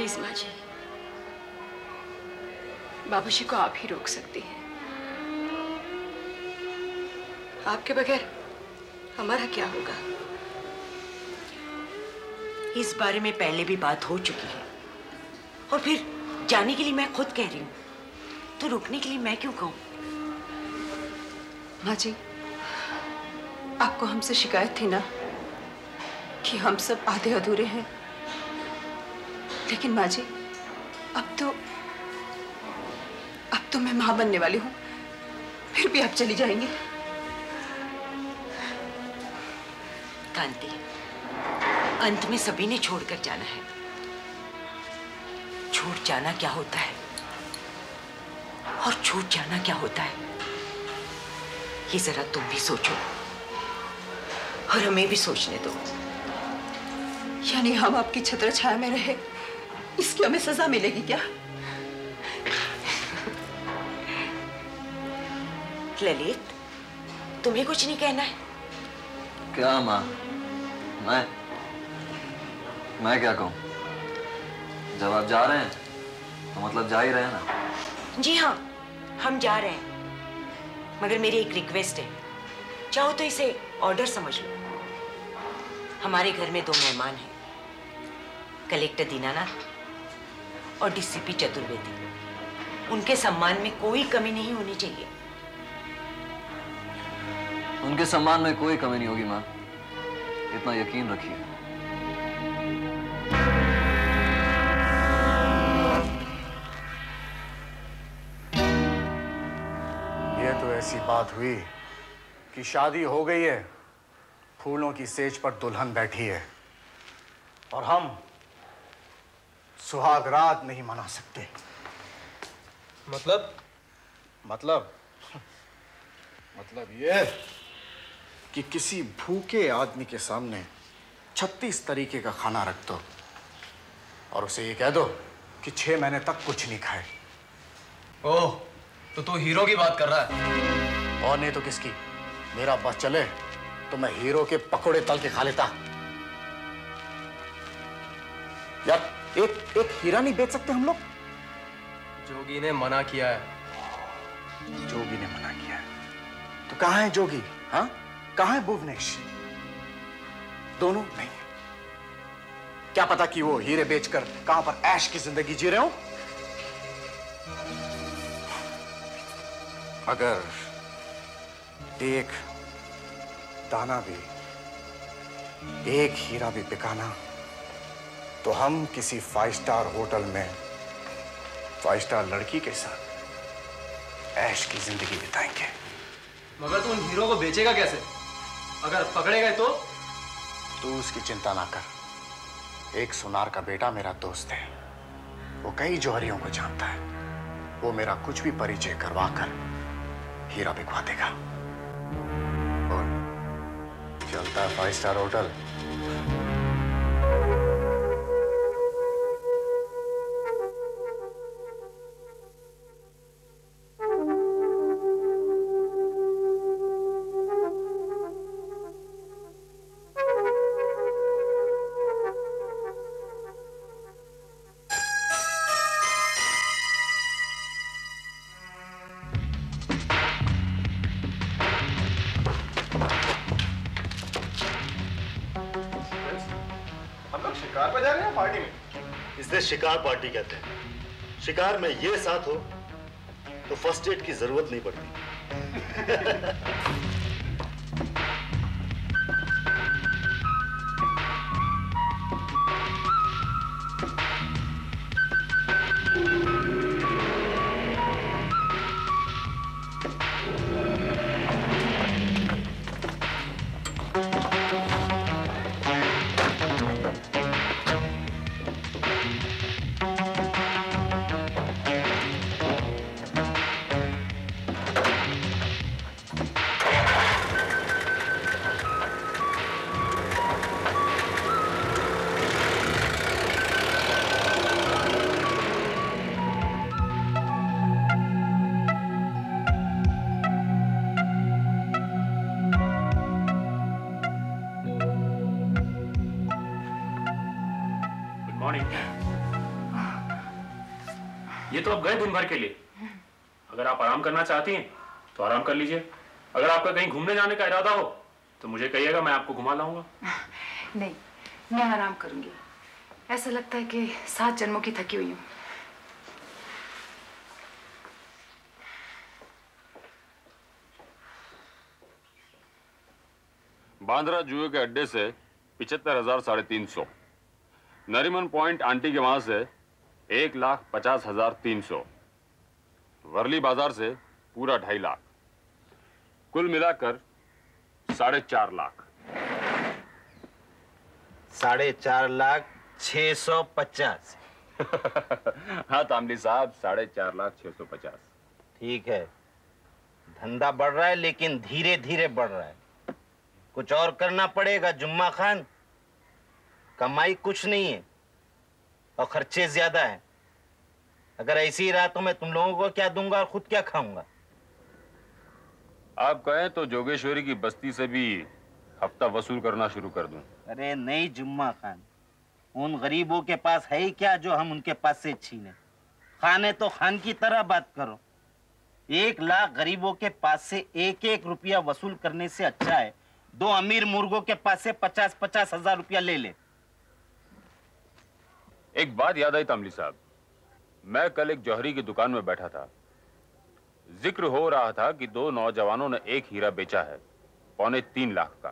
Please माँ जी, बाबूजी को आप ही रोक सकती हैं। आपके बगैर हमारा क्या होगा? इस बारे में पहले भी बात हो चुकी है, और फिर जाने के लिए मैं खुद कह रही हूँ, तो रुकने के लिए मैं क्यों कहूँ? माँ जी, आपको हमसे शिकायत थी ना कि हम सब आधे अधूरे हैं, लेकिन माँ जी अब तो मैं माँ बनने वाली हूँ, फिर भी आप चली जाएंगी? कांति, अंत में सभी ने छोड़कर जाना है। छूट जाना क्या होता है और छूट जाना क्या होता है, ये जरा तुम भी सोचो और हमें भी सोचने दो। यानी हम आपकी छत्र छाया में रहे, इसकी हमें सजा मिलेगी क्या? ललित, तुम्हें कुछ नहीं कहना है? क्या माँ? मैं क्या कहूँ? जब आप जा रहे हैं तो मतलब जा ही रहे हैं ना। जी हाँ, हम जा रहे हैं, मगर मेरी एक रिक्वेस्ट है, चाहो तो इसे ऑर्डर समझ लो। हमारे घर में 2 मेहमान हैं, कलेक्टर दीनानाथ और डीसीपी चतुर्वेदी। उनके सम्मान में कोई कमी नहीं होनी चाहिए। उनके सम्मान में कोई कमी नहीं होगी माँ, इतना यकीन रखिए। ये तो ऐसी बात हुई कि शादी हो गई है, फूलों की सेज पर दुल्हन बैठी है, और हम सुहाग रात नहीं मना सकते। मतलब ये कि किसी भूखे आदमी के सामने 36 तरीके का खाना रख दो और उसे ये कह दो कि 6 महीने तक कुछ नहीं खाए। ओह, तो तू हीरो की बात कर रहा है? और नहीं तो किसकी? मेरा बस चले तो मैं हीरो के पकोड़े तल के खा लेता। यार, एक हीरा नहीं बेच सकते हम लोग? जोगी ने मना किया है। जोगी ने मना किया है तो कहाँ है जोगी? हाँ, कहाँ है भुवनेश? दोनों नहीं। क्या पता कि वो हीरे बेचकर कहां पर ऐश की जिंदगी जी रहे हो। अगर एक दाना भी, एक हीरा भी बिकाना तो हम किसी 5 स्टार होटल में 5 स्टार लड़की के साथ ऐश की जिंदगी बिताएंगे। मगर तू उन हीरो को बेचेगा कैसे? अगर पकड़ेगा तो? तू उसकी चिंता ना कर। एक सुनार का बेटा मेरा दोस्त है, वो कई जौहरियों को जानता है। वो मेरा कुछ भी परिचय करवा कर हीरा बिकवा देगा। और चलता है 5 स्टार होटल। शिकार पर जा रहे हैं पार्टी में? इसे शिकार पार्टी कहते हैं। शिकार में ये साथ हो तो फर्स्ट एड की जरूरत नहीं पड़ती। ये तो आप गए दिन भर के लिए। अगर आप आराम करना चाहती हैं तो आराम कर लीजिए। अगर आपका कहीं घूमने जाने का इरादा हो तो मुझे कहिएगा, मैं आपको घुमा लाऊंगा। नहीं, मैं आराम करूंगी। ऐसा लगता है कि 7 जन्मों की थकी हुई हूँ। बांद्रा जुए के अड्डे से 75,350, नरीमन पॉइंट आंटी के वहां से 1,50,300, वर्ली बाजार से पूरा 2.5 लाख, कुल मिलाकर 4.5 लाख। 4.5 लाख 650। हाँ तामली साहब, 4.5 लाख 650। ठीक है, धंधा बढ़ रहा है लेकिन धीरे धीरे बढ़ रहा है। कुछ और करना पड़ेगा जुम्मा खान। कमाई कुछ नहीं है और खर्चे ज्यादा हैं। अगर ऐसी ही रहा तो मैं तुम लोगों को क्या दूंगा और खुद क्या खाऊंगा। आप कहें तो जोगेश्वरी की बस्ती से भी हफ्ता वसूल करना शुरू कर दूं। अरे नहीं जुम्मा खान, उन गरीबों के पास है ही क्या जो हम उनके पास से छीने। खाने तो खान की तरह बात करो। 1 लाख गरीबों के पास से 1-1 रुपया वसूल करने से अच्छा है 2 अमीर मुर्गों के पास से 50-50 हजार रुपया ले ले। एक बात याद आई तामली साहब, मैं कल एक जौहरी की दुकान में बैठा था। जिक्र हो रहा था कि 2 नौजवानों ने एक हीरा बेचा है 3.25 लाख का।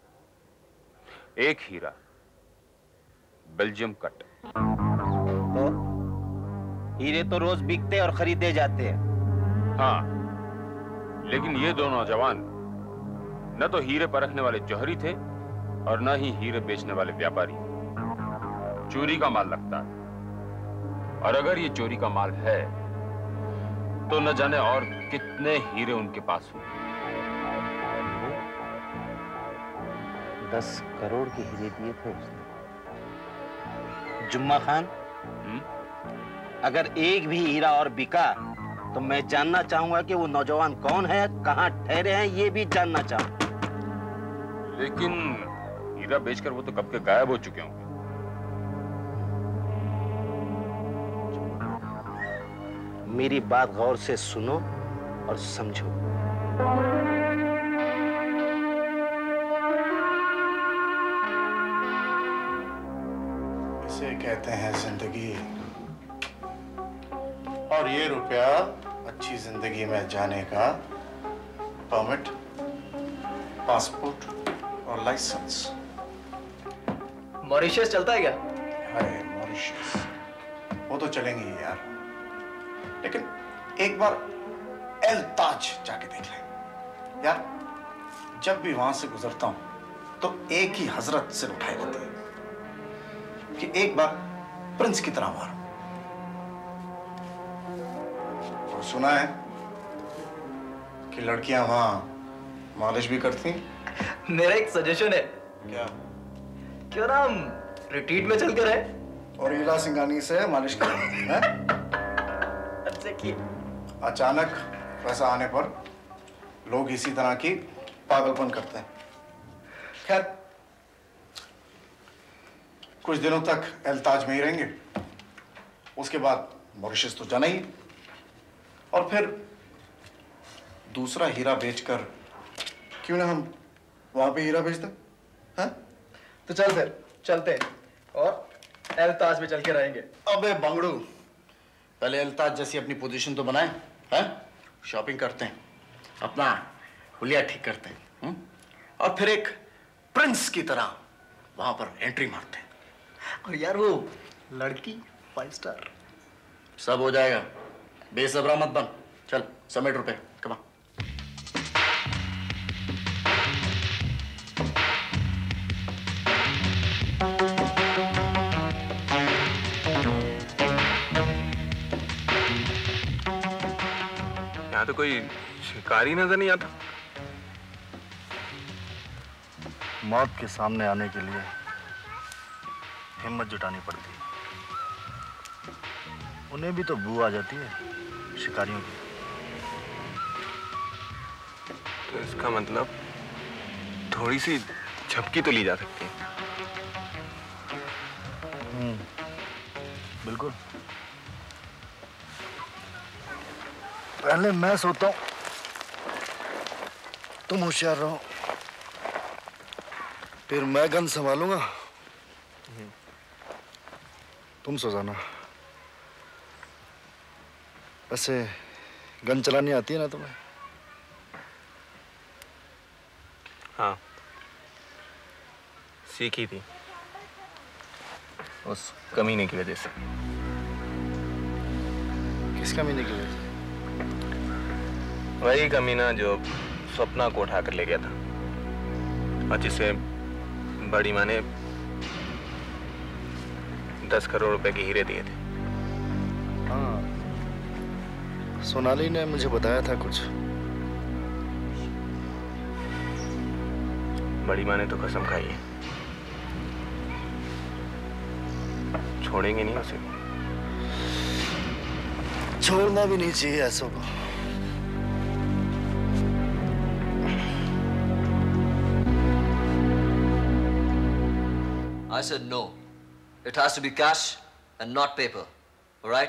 एक हीरा बेल्जियम कट। तो हीरे तो रोज बिकते और खरीदे जाते हैं। हाँ, लेकिन ये 2 नौजवान न तो हीरे परखने वाले जौहरी थे और न ही हीरे बेचने वाले व्यापारी। चोरी का माल लगता है, और अगर ये चोरी का माल है तो न जाने और कितने हीरे उनके पास हों। 10 करोड़ के हीरे दिए थे उसने। जुम्मा खान, अगर एक भी हीरा और बिका तो मैं जानना चाहूंगा कि वो नौजवान कौन है, कहां ठहरे हैं, ये भी जानना चाहूंगा। लेकिन हीरा बेचकर वो तो कब के गायब हो चुके होंगे। मेरी बात गौर से सुनो और समझो। इसे कहते हैं जिंदगी, और ये रुपया अच्छी जिंदगी में जाने का परमिट, पासपोर्ट और लाइसेंस। मॉरिशस चलता है क्या? हाय मॉरिशस, वो तो चलेंगे ही यार, लेकिन एक बार एल ताज जाके देख लें यार। जब भी वहां से गुजरता हूं तो एक ही हजरत सिर उठाए रहते हैं कि एक बार प्रिंस की तरह मारो। और सुना है कि लड़कियां वहां मालिश भी करती हैं। मेरा एक सजेशन है। क्या? क्यों ना हम रिट्रीट में चल के रहे और ईला सिंगानी से मालिश करें? अचानक पैसा आने पर लोग इसी तरह की पागलपन करते हैं। खैर, कुछ दिनों तक एलताज में ही रहेंगे, उसके बाद मॉरिशस तो जाना ही, और फिर दूसरा हीरा बेचकर क्यों ना हम वहां पे हीरा बेच दें? हैं? तो चल फिर चलते हैं और एलताज में चल के रहेंगे। अबे बंगड़ू, पहले एलताज जैसी अपनी पोजीशन तो बनाए, हैं? शॉपिंग करते हैं, अपना हुलिया ठीक करते हैं, और फिर एक प्रिंस की तरह वहां पर एंट्री मारते हैं। और यार वो लड़की 5 स्टार। सब हो जाएगा, बेसब्रा मत बन। चल समेट रुपए, कमा। यहाँ तो कोई शिकारी नजर नहीं आता। मौत के सामने आने के लिए हिम्मत जुटानी पड़ती है। उन्हें भी तो बू आ जाती है शिकारियों की। तो इसका मतलब थोड़ी सी झपकी तो ली जा सकती है। बिल्कुल। पहले मैं सोता हूँ, तुम होशियार रहो, फिर मैं गन संभालूंगा, तुम सो जाना। वैसे गन चलानी आती है ना तुम्हें? हाँ, सीखी थी उस कमीने की वजह से। किस कमीने की वजह से? वही कमीना जो स्वप्ना को उठा कर ले गया था और जिसे बड़ी माँ ने 10 करोड़ रुपए के हीरे दिए थे। हाँ, सोनाली ने मुझे बताया था कुछ। बड़ी माँ ने तो कसम खाई है, छोड़ेंगे नहीं उसे। छोड़ना भी नहीं चाहिए ऐसों को। I said no. It has to be cash and not paper. All right?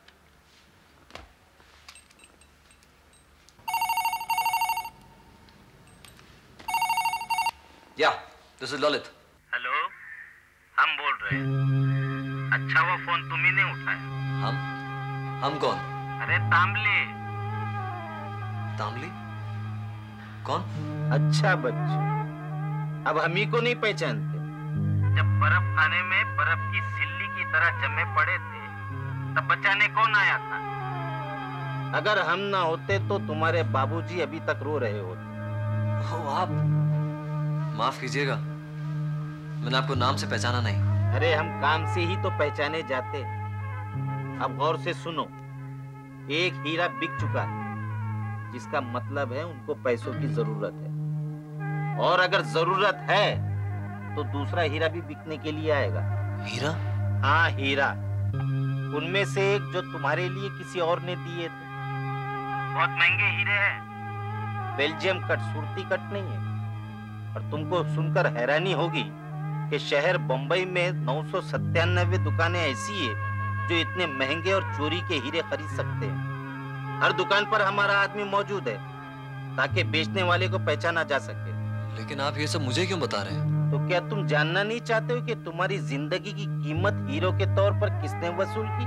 Yeah, this is Lalit. Hello, हम बोल रहे हैं। अच्छा, वो फोन तुम ही ने उठाया। हम कौन? अरे तांबले। तांबली? कौन? अच्छा बच्चे, अब हम ही को नहीं पहचानते। जब बर्फ खाने में बर्फ की सिल्ली की तरह जमे पड़े थे, तब बचाने कौन आया था? अगर हम ना होते तो तुम्हारे बाबूजी अभी तक रो रहे होते। हो आप? माफ कीजिएगा, मैंने आपको नाम से पहचाना नहीं। अरे हम काम से ही तो पहचाने जाते। अब गौर से सुनो, एक हीरा बिक चुका है, जिसका मतलब है उनको पैसों की जरूरत है, और अगर जरूरत है तो दूसरा हीरा भी बिकने के लिए आएगा। हीरा? हाँ, हीरा। उनमें से एक जो तुम्हारे लिए किसी और ने दिए थे। बहुत महंगे हीरे हैं, बेल्जियम कट, सुरती कट नहीं है। और तुमको सुनकर हैरानी होगी कि शहर बंबई में 997 दुकानें ऐसी है जो इतने महंगे और चोरी के हीरे खरीद सकते हैं। हर दुकान पर हमारा आदमी मौजूद है ताकि बेचने वाले को पहचाना जा सके। लेकिन आप ये सब मुझे क्यों बता रहे हैं? तो क्या तुम जानना नहीं चाहते हो कि तुम्हारी जिंदगी की कीमत हीरो के तौर पर किसने वसूल की?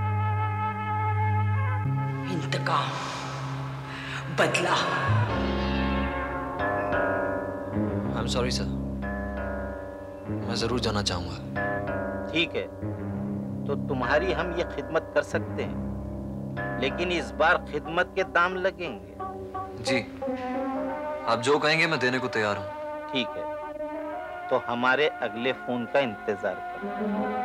इंतकाम, बदला। I'm sorry sir, मैं जरूर जाना चाहूंगा। ठीक है, तो तुम्हारी हम ये खिदमत कर सकते हैं, लेकिन इस बार खिदमत के दाम लगेंगे। जी, आप जो कहेंगे मैं देने को तैयार हूँ। ठीक है, तो हमारे अगले फोन का इंतजार करो।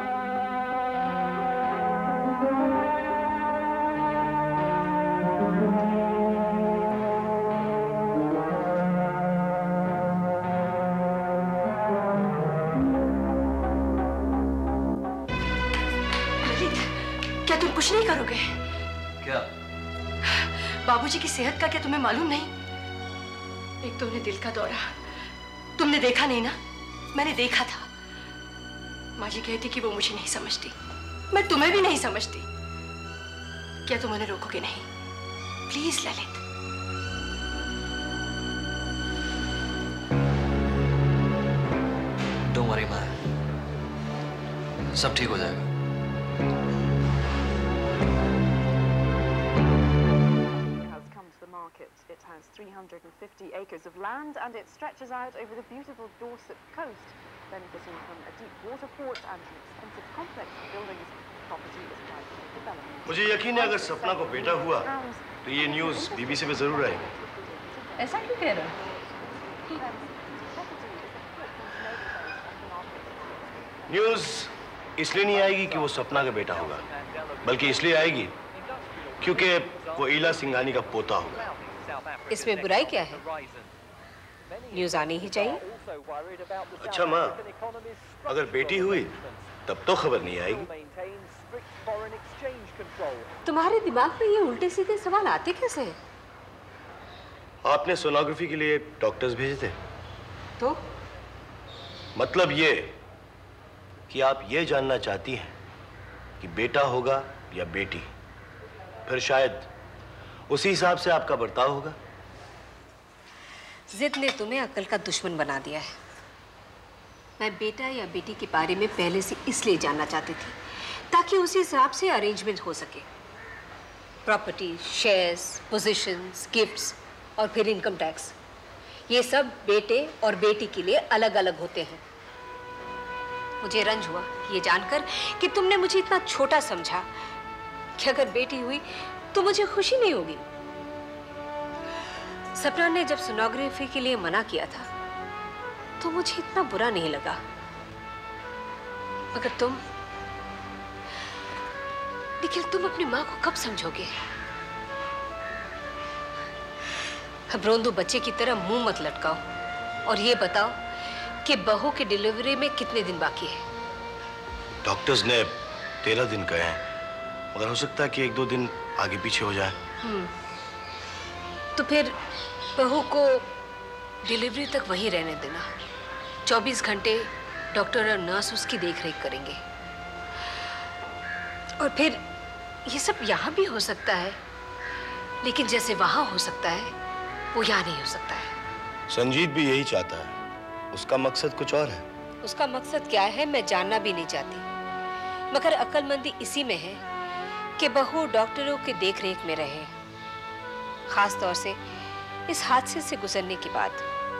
क्या तुम कुछ नहीं करोगे? क्या? बाबूजी की सेहत का क्या तुम्हें मालूम नहीं? एक तो उन्हें दिल का दौरा, तुमने देखा नहीं ना? मैंने देखा था। माँ जी कहती कि वो मुझे नहीं समझती, मैं तुम्हें भी नहीं समझती। क्या तुम उन्हें रोकोगे नहीं? प्लीज ललित। डोंट वरी माँ, सब ठीक हो जाएगा। It has 350 acres of land and it stretches out over the beautiful Dorset coast, benefiting from a deep water port and an extensive complex of buildings. Property is privately developed. मुझे यकीन है अगर सपना को बेटा हुआ तो ये न्यूज़ BBC पे जरूर आएगी। ऐसा क्यों कह रहे हो? न्यूज़ इसलिए नहीं आएगी कि वो सपना का बेटा होगा, बल्कि इसलिए आएगी क्योंकि वो ईला सिंघानी का पोता होगा। इसमें बुराई क्या है? न्यूज़ आनी ही चाहिए। अच्छा माँ, अगर बेटी हुई तब तो खबर नहीं आएगी। तुम्हारे दिमाग में ये उल्टे सीधे सवाल आते कैसे हैं? आपने सोनोग्राफी के लिए डॉक्टर्स भेजे थे? तो मतलब ये कि आप ये जानना चाहती हैं कि बेटा होगा या बेटी। फिर शायद उसी हिसाब से आपका बर्ताव होगा। जिद ने तुम्हें अक्ल का दुश्मन बना दिया है। मैं बेटा या बेटी के बारे में पहले से इसलिए जानना चाहती थी ताकि उसी हिसाब से अरेंजमेंट हो सके। प्रॉपर्टी, शेयर्स, पोजीशंस, गिफ्ट्स और फिर इनकम टैक्स, ये सब बेटे और बेटी के लिए अलग अलग होते हैं। मुझे रंज हुआ ये जानकर कि तुमने मुझे इतना छोटा समझा कि अगर बेटी हुई तो मुझे खुशी नहीं होगी। सपना ने जब सोनोग्राफी के लिए मना किया था तो मुझे इतना बुरा नहीं लगा, मगर लेकिन तुम अपनी माँ को कब समझोगे? अब रोंदू बच्चे की तरह मुंह मत लटकाओ और ये बताओ कि बहू की डिलीवरी में कितने दिन बाकी है? डॉक्टर्स ने 13 दिन कहे हैं, मगर हो सकता है कि 1-2 दिन आगे पीछे हो जाए। तो फिर बहू को डिलीवरी तक वहीं रहने देना। 24 घंटे डॉक्टर और नर्स उसकी देखरेख करेंगे। और फिर ये सब यहाँ भी हो सकता है, लेकिन जैसे वहां हो सकता है वो यहाँ नहीं हो सकता है। संजीत भी यही चाहता है, उसका मकसद कुछ और है। उसका मकसद क्या है मैं जानना भी नहीं चाहती, मगर अक्लमंदी इसी में है कि बहू डॉक्टरों के देखरेख में रहे, खास तौर से इस हादसे से गुजरने के बाद।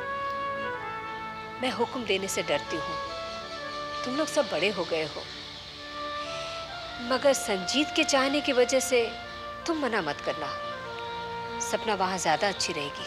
मैं हुक्म देने से डरती हूँ। तुम लोग सब बड़े हो गए हो, मगर संजीत के चाहने की वजह से तुम मना मत करना। सपना वहां ज्यादा अच्छी रहेगी।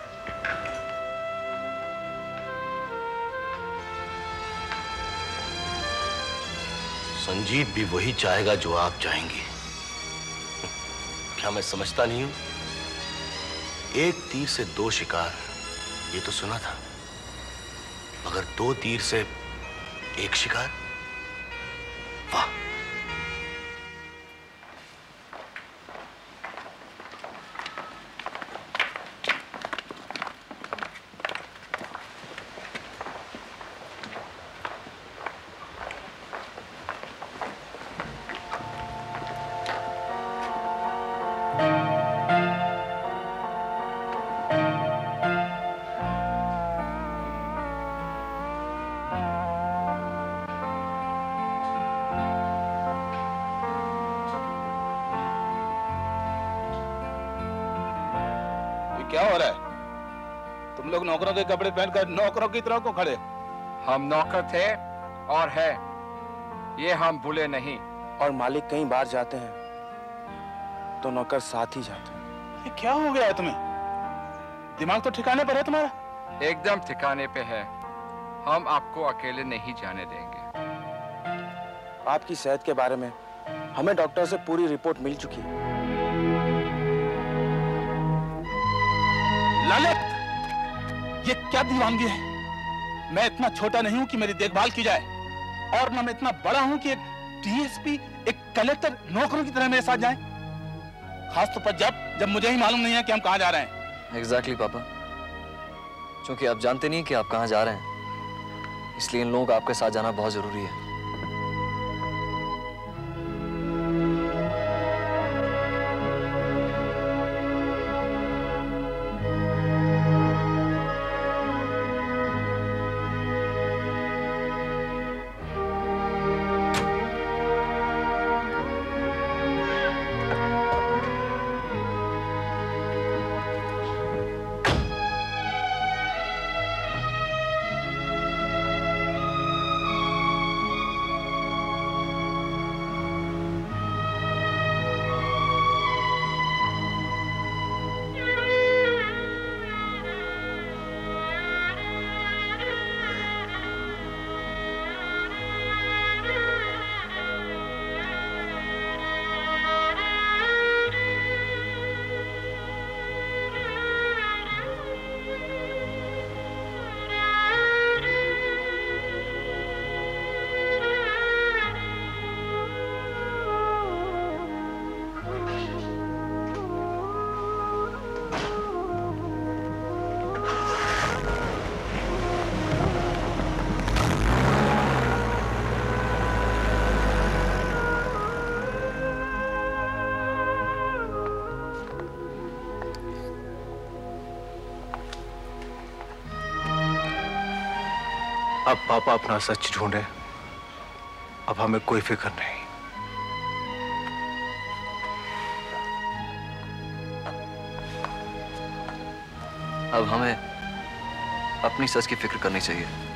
संजीत भी वही चाहेगा जो आप चाहेंगी। क्या मैं समझता नहीं हूं? एक तीर से 2 शिकार, ये तो सुना था, मगर 2 तीर से 1 शिकार, वाह। क्या हो रहा है? तुम लोग नौकरों के कपड़े पहनकर नौकरों की तरह को खड़े? हम नौकर थे और है, ये हम भूले नहीं। और मालिक कहीं बाहर जाते हैं तो नौकर साथ ही जाते हैं। ये क्या हो गया है तुम्हें? दिमाग तो ठिकाने पर है तुम्हारा? एकदम ठिकाने पे है। हम आपको अकेले नहीं जाने देंगे। आपकी सेहत के बारे में हमें डॉक्टर से पूरी रिपोर्ट मिल चुकी है। लालत, ये क्या दीवानगी है? मैं इतना छोटा नहीं हूं कि मेरी देखभाल की जाए, और ना मैं इतना बड़ा हूं कि एक डीएसपी, एक कलेक्टर नौकरों की तरह मेरे साथ जाए, खासतौर पर जब मुझे ही मालूम नहीं है कि हम कहां जा रहे हैं। एग्जैक्टली पापा, क्योंकि आप जानते नहीं कि आप कहां जा रहे हैं, इसलिए इन लोगों का आपके साथ जाना बहुत जरूरी है। अब पापा अपना सच ढूंढे, अब हमें कोई फिक्र नहीं। अब हमें अपनी सच की फिक्र करनी चाहिए।